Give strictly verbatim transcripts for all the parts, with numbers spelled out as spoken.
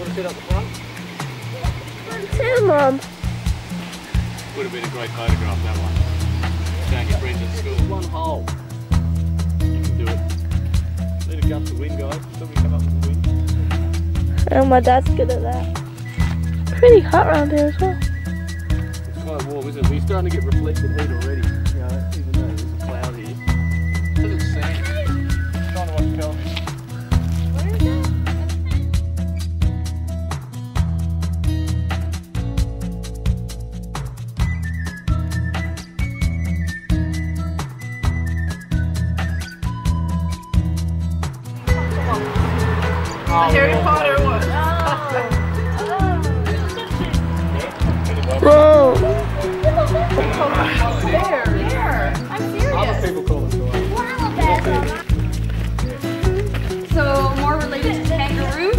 want to sit up the front? Sit, Mum. Would have been a great photograph, that one. Going your friends at school. One hole. You can do it. Need to gut the wind, guys. Somebody come up with the wind. Oh, my dad's good at that. Pretty hot around here as well. It's quite warm, isn't it? We're starting to get reflected heat already. You know, even though there's a cloud here. Look at the sand. I'm trying to watch television. Where is it? Oh, Harry Potter one. Whoa! There, there. I'm serious. Other people call it So more related to kangaroo?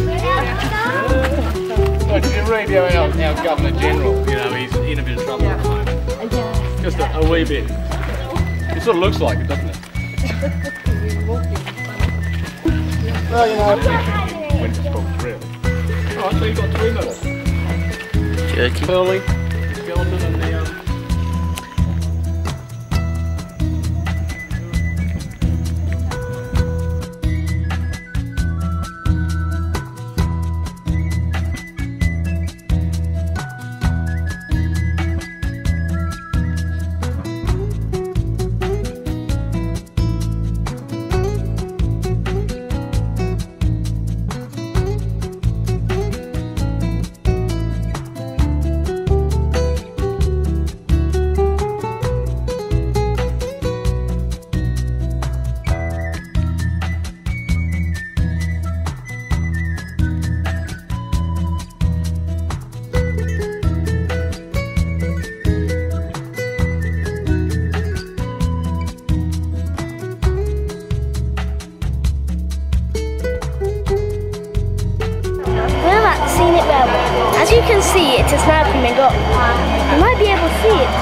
Well, did you read our, our, our Governor General? You know, he's in a bit of trouble at the moment. Just a, a wee bit. It sort of looks like it, doesn't it? Well, you know, winter's problems, really. Alright, so you've got two medals. Jerky. Pearly, skeleton, and the um, As you can see, it is now coming up. You might be able to see it.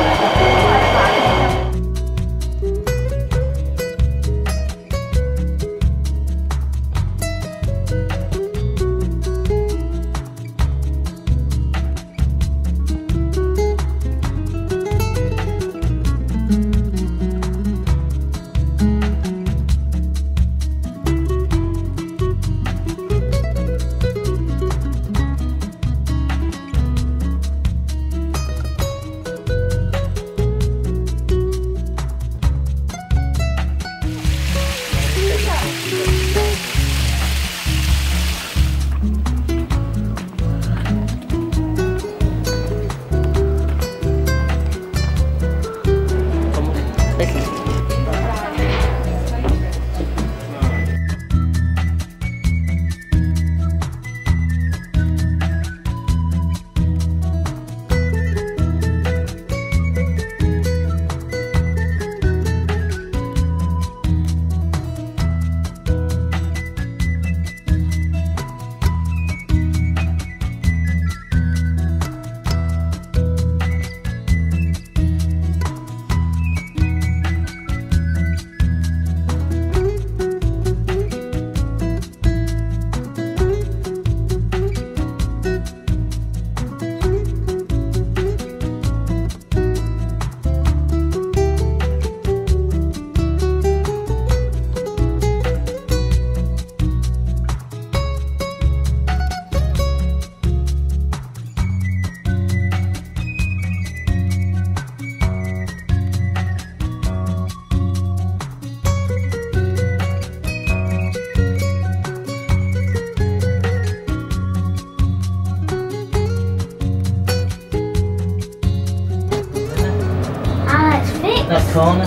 That corner.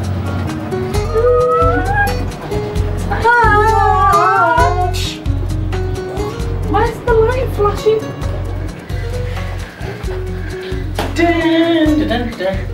Where's the light flashing? Dun, dun, dun, dun.